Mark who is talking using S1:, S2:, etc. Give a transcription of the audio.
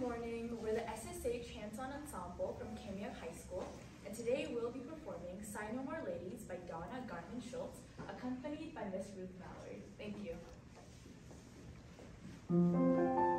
S1: morning. We're the SSH Hands-On Ensemble from Kamiok High School, and today we'll be performing Sigh No More Ladies by Donna Gartman-Schultz, accompanied by Miss Ruth Mallory. Thank you.